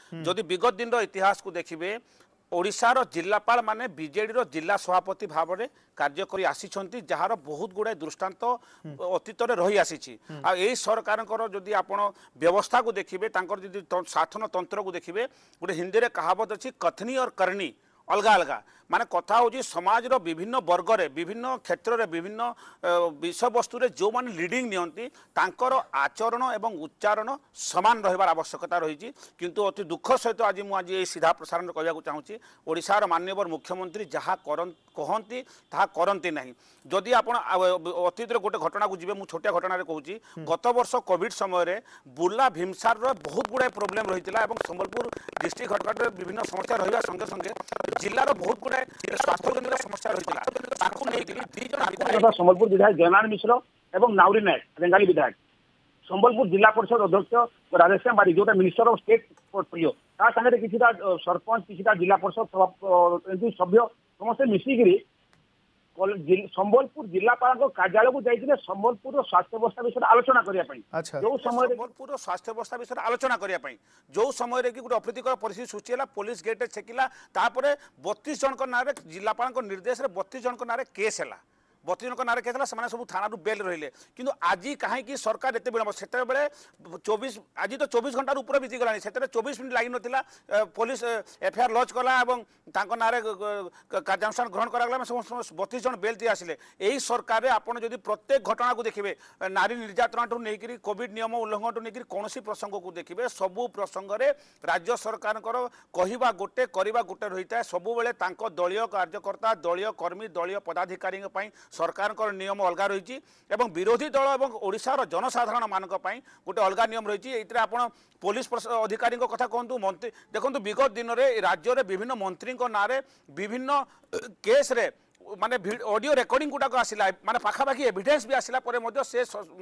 जदि विगत दिन इतिहास को देखिए ओडिशार जिलापाल माने बीजेडी जिला सभापति भाव में कार्य कर आसी जार बहुत गुड़ाए दृष्टांत अतीत रही आसी आई सरकार जदि आपण व्यवस्था को देखिए जदि शासन तंत्र को देखिए गोटे हिंदी में कहावत अच्छी कथनी और करनी अलग अलग माने कथा हूँ समाज विभिन्न वर्ग रे विभिन्न क्षेत्र में विभिन्न विषय वस्तु जो माने लीडिंग नियंती तांकर आचरण एवं उच्चारण समान रहिबार आवश्यकता रही किंतु अति दुख सहित आज मुझे सीधा प्रसारण कहूँ चाहूँगी ओडिशार माननीय मुख्यमंत्री जहाँ कहती ताहा करती ना जदि आप अतीत गोटे घटना को जी मुझे छोटिया घटना कहूँ गत वर्ष कोविड समय बुर्ला भीमसार बहुत गुड़ाए प्रोब्लेम रही है संबलपुर डिस्ट्रिक्ट हेडक्वार्टर विभिन्न समस्या रहा संगे संगे जिलार बहुत गुड़ाए स्वास्थ्य केन्द्र समस्या रही संबलपुर विधायक जयनारायण मिश्र एवं नाउरी नायक रेंगाली विधायक संबलपुर जिला परिषद अध्यक्ष राधेश्याम बारिक जो मिनिस्टर ऑफ स्टेट पोर्टफोलियो ता संगे किसी सरपंच किसी जिला परिषद सभ्य समस्त मिसिकी संबलपुर जिलापाल कार्यालय को जाइए संबलपुर स्वास्थ्य व्यवस्था विषय आलोचना करने जो समय संबलपुर स्वास्थ्य व्यवस्था विषय आलोचना करने जो समय गोटे अप्रीतिकर परिस्थिति सृष्टि है पुलिस गेट छेकिला 32 जन ना जिलापाल निर्देश 32 जन ना केस है 32 जन ना केस है सब थाना बेल रही किंतु आज कहीं सरकार एत विलंब से 24 आज तो 24 घंटा ऊपर बीती गलानी से 24 मिनट लगी नाला पुलिस एफआईआर लॉन्च कला ना कार्यानुष्ठान ग्रहण कराला 32 जन बेल दी आसिले यही सरकार आपड़ जब प्रत्येक घटना को देखिए नारी निर्यातना ठूँ नहीं कोविड नियम उल्लंघन ठूँ नहीं कौन प्रसंग को देखिए सबू प्रसंग में राज्य सरकार कहवा गोटे करवा गोटे रही है सबुबले दलीय कार्यकर्ता दलीय कर्मी दलीय पदाधिकारी सरकार नियम अलग रही विरोधी दल और ओडिशार जनसाधारण मानक गोटे अलग नियम रही है आप पुलिस अधिकारी कथा कहतु मंत्री देखो विगत दिन में राज्य में विभिन्न मंत्री नारे विभिन्न केस रे माने ऑडियो रिकॉर्डिंग गुटाक आसला माने पाखापाखि एविडेंस भी आसला से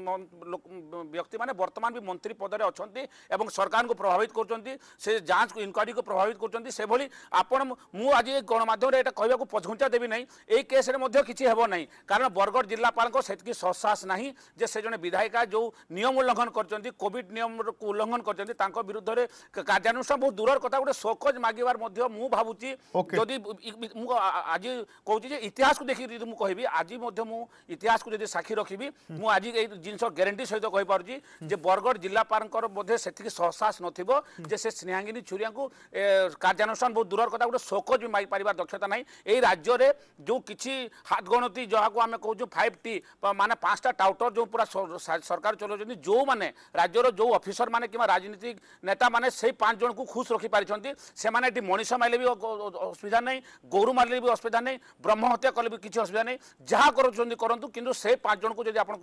व्यक्ति माने वर्तमान भी मंत्री पदरे अच्छी एवं सरकार को प्रभावित कर से जांच को इंक्वारी को प्रभावित कर से भली आपण मु आज गणमाध्यम रे एटा कहबा को पछुंचा देबी नहीं ए केस रे मध्ये किछि हेबो नहीं कारण बरगढ़ जिलापाल को सेतकी सहसास नहीं जे से जने विधायिका जो नियम उल्लंघन करचंती कोविड नियम को उल्लंघन करचंती तांको विरुद्ध रे कार्यानुष्ठान बहुत दूरर कथा गोटे शोकज मागिबार मध्ये मु भाबुची जदी मु आज कहूची जे इतिहास को देखिए कहि आज इतिहास को जब साक्षी रखी मुझे आज जिन ग्यारंटी सहित कहीपी जे बरगढ़ जिलापाल से सहसास नथिबो जे से स्नेहांगिनी छुरिया को कार्यानुष्ठान बहुत दूर कथा गोटे शोकज भी मारी पार दक्षता नहीं यही राज्य में जो किसी हाथ गणती जहाँ को आम कहूँ 5T माने 5टा टाउटर जो पूरा सरकार चलाउछन्ती जो माने राज्यर जो ऑफिसर माने कि राजनीतिक नेता माने से 5 जन को खुश रखी पारिछन्ती से माने एटी मनीष मारले भी असुविधा नहीं गोरु मारले भी असुविधा नहीं ब्रह्म हत्या कले भी किसी असुविधा नहीं जहाँ करूँ किंतु से 5 जन को जब आप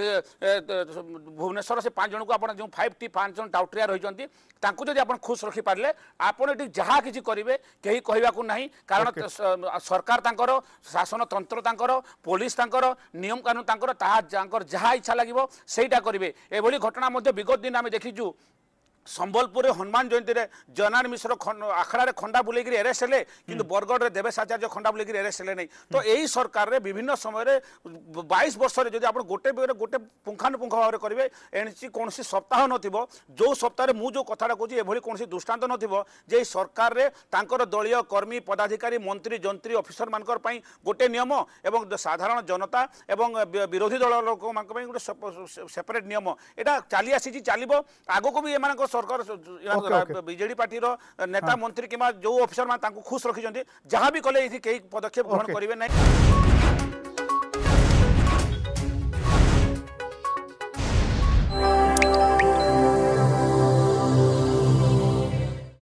भुवनेश्वर से 5 जन को आप जो 5T 5 जन टाउटरिया रही जब आप खुश रखी पारे आपड़ जहाँ किसी करेंगे कहीं कहवाक नहीं कारण सरकार तांकर शासन तंत्र तांकर पुलिस तांकर नियम कानून तांकर जहाँ इच्छा लगे सेटा करेंगे एभली घटना विगत दिन आम देखीचु संबलपुर हनुमान जयंती रे जयनारायण मिश्र आखड़ा खंडा बुलेगी एरेस्ट हेले किंतु बरगढ़ में देवेश आचार्य खंडा बुलेगी एरेस्ट हेले नहीं तो यही सरकार रे विभिन्न समय 22 वर्ष जब आप गोटे गोटे पुंखानुपुंख भाव में करेंगे एणसी कौन सप्ताह नथिबो जो सप्ताह मु जो कथा कहूँ एभली कौन दृष्टांत नथिबो जे सरकार रे तांकर दलीय कर्मी पदाधिकारी मंत्री जंत्री ऑफिसर मानकर पई गोटे नियम एवं साधारण जनता एवं विरोधी दल लोक गोटे सेपरेट नियम एटा चली आसी चलो आगो को भी एमान सरकार बीजेडी पार्टी नेता मंत्री कि जो ऑफिसर मान खुश रखी जहाँ भी कले कई पदक्षेप ग्रहण करेंगे नहीं।